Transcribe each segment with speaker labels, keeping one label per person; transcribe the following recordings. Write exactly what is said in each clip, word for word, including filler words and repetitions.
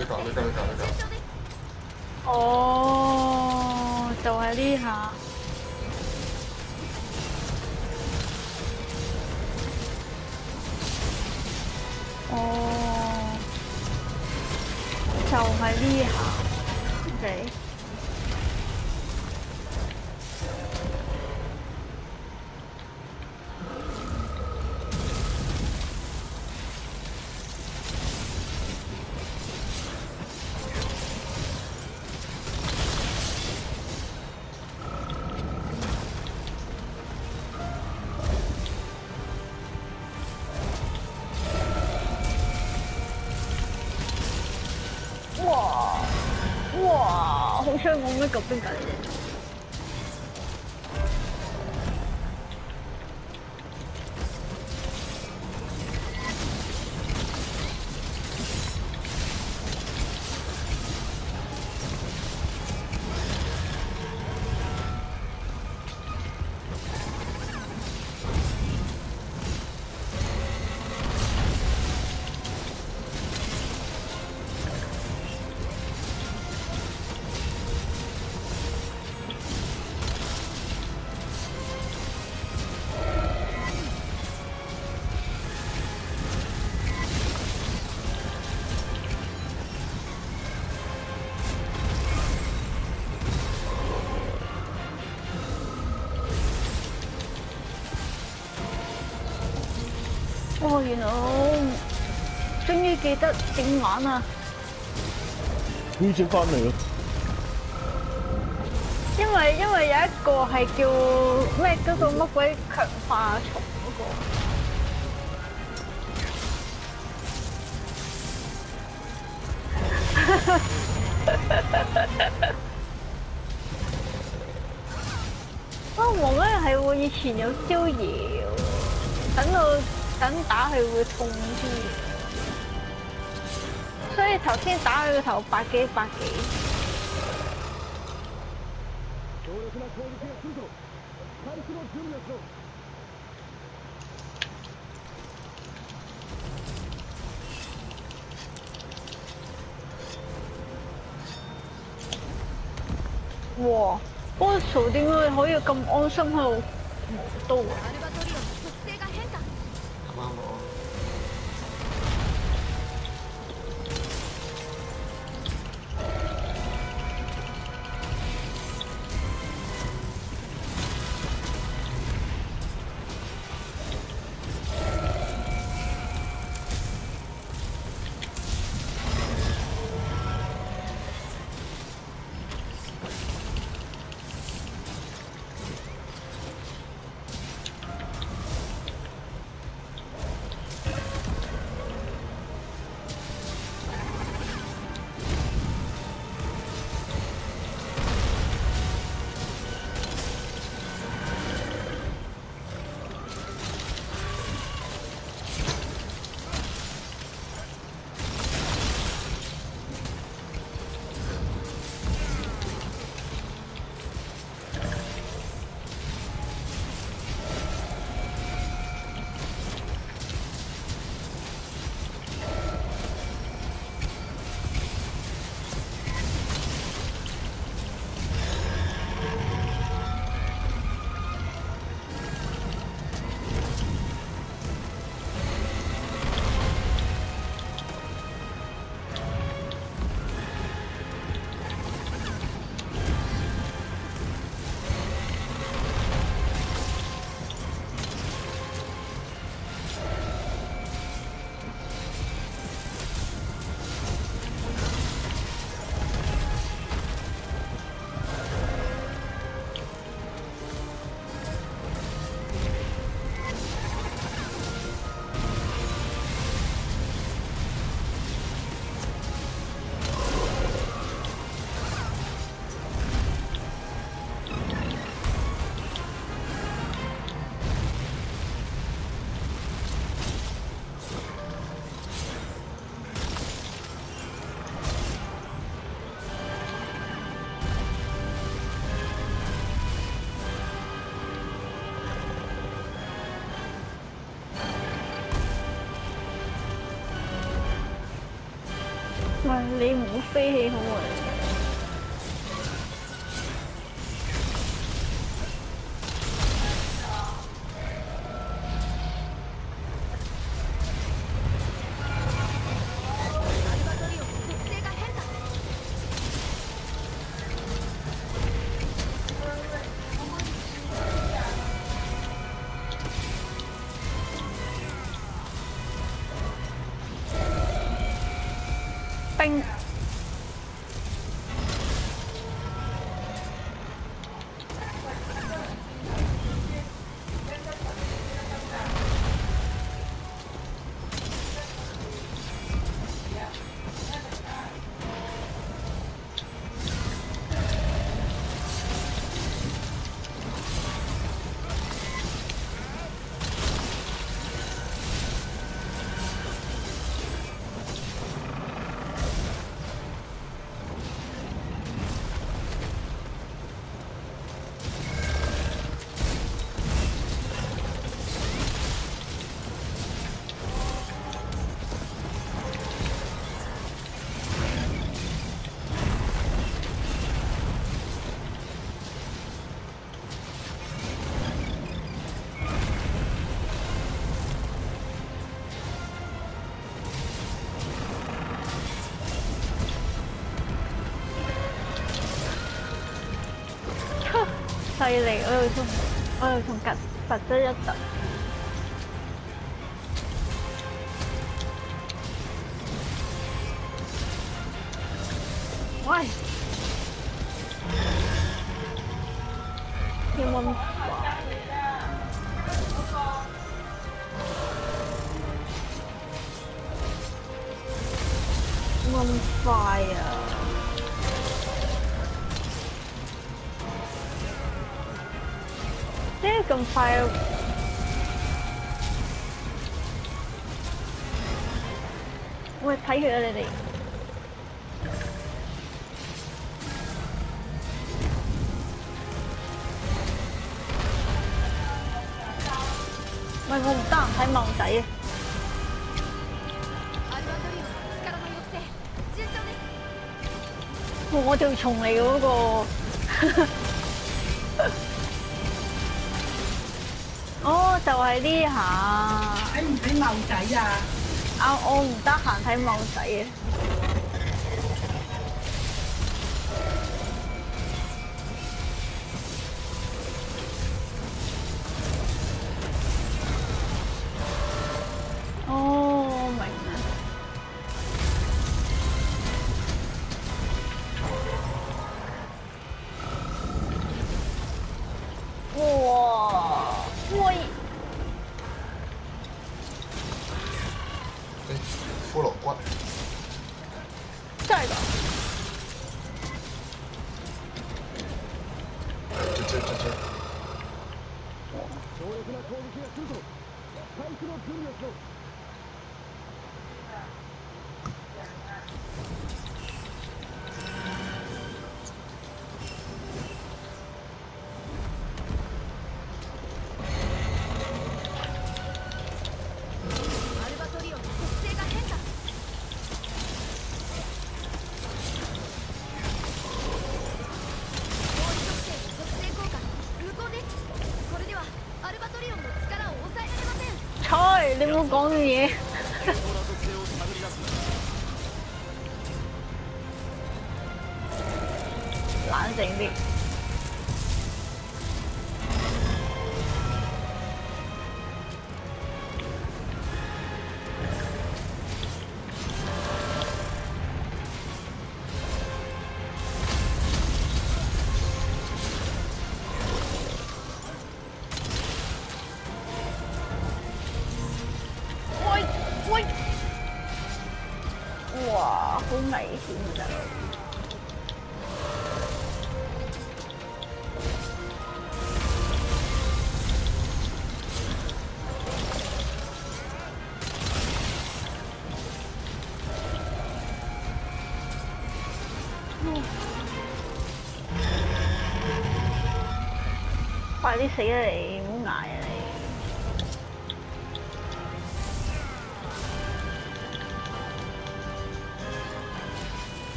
Speaker 1: 呢個呢個呢個呢個。
Speaker 2: 哦，就係呢下。哦，就係呢下。OK。哇哇，好彩冇咩嚿冰架嚟嘅。哦，原來我終於記得點玩啊！
Speaker 3: 要轉翻嚟咯。
Speaker 2: 因為因為有一個係叫咩嗰個乜鬼強化蟲嗰個。啊，黃咧係喎，以前有招搖，等到等打佢會痛啲，所以頭先打佢個頭百幾百幾。哇 ！Boss 點解可以咁安心喺度磨刀啊？
Speaker 1: 啱啱我。
Speaker 2: 喂，你唔好飛起好啊！冰。犀利！我又同我又同吉罰咗一突。喂，要冇咁快？冇咁快啊！點解咁快啊？喂，睇血啊你哋！喂，我唔得閒睇茂仔啊！我條蟲嚟嘅嗰個。哦，就係呢下。睇唔睇茂仔啊？啊，我唔得閒睇茂仔啊。哦，我明啦。哇！喂！
Speaker 1: 骷髏骨。
Speaker 2: 真係㗎？
Speaker 1: 直接直接。
Speaker 2: 菜，你唔好講嘢。冷靜啲。喂喂！哇，好危險啊！大佬。快啲死啦你！唔好捱啊你！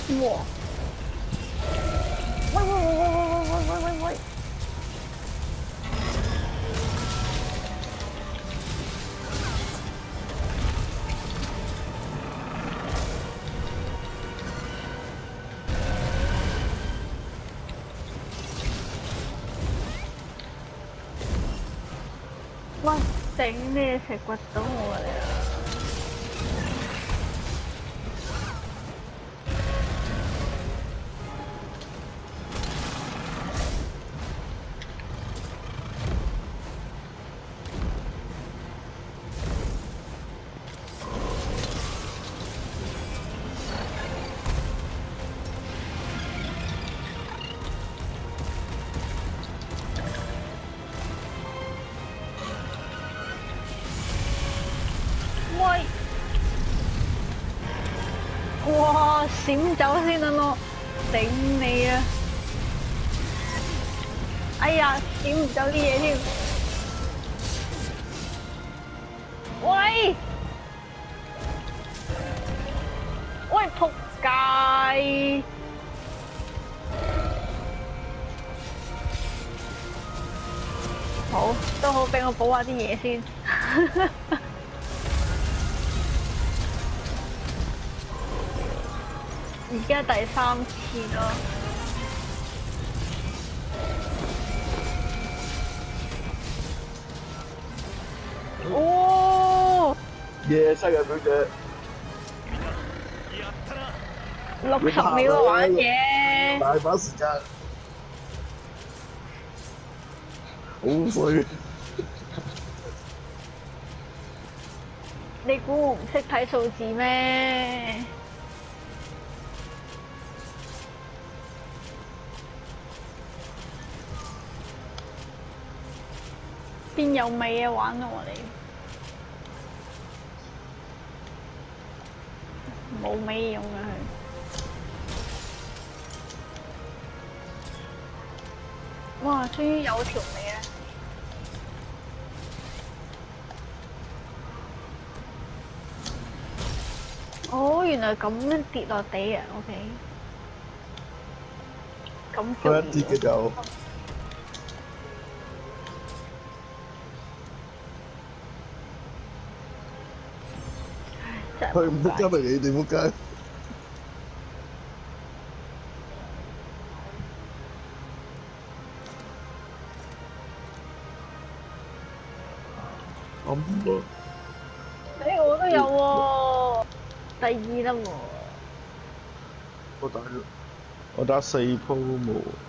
Speaker 2: 哇！喂喂喂喂喂喂喂喂喂！喂，頂你食骨到我啦！喂！哇！閃走先啊我，頂你啊！哎呀，閃唔走啲嘢添。喂！喂！仆街！好，都好俾我補下啲嘢先。而家第三次咯。哦！
Speaker 3: 夜西嘅表姐，
Speaker 2: 六十秒玩嘢。
Speaker 3: 大把時間，好衰。
Speaker 2: 你估我唔識睇數字咩？邊有味嘢玩啊我哋？冇味用啊佢。哇！終於有條尾啦！哦，原來咁樣跌落地啊 ！OK， 咁
Speaker 3: 佢一跌嘅就。佢唔仆街咪你哋仆街。咁啊！
Speaker 2: 誒，我都有喎，第二啦喎。
Speaker 3: 我打咗，我打四鋪冇。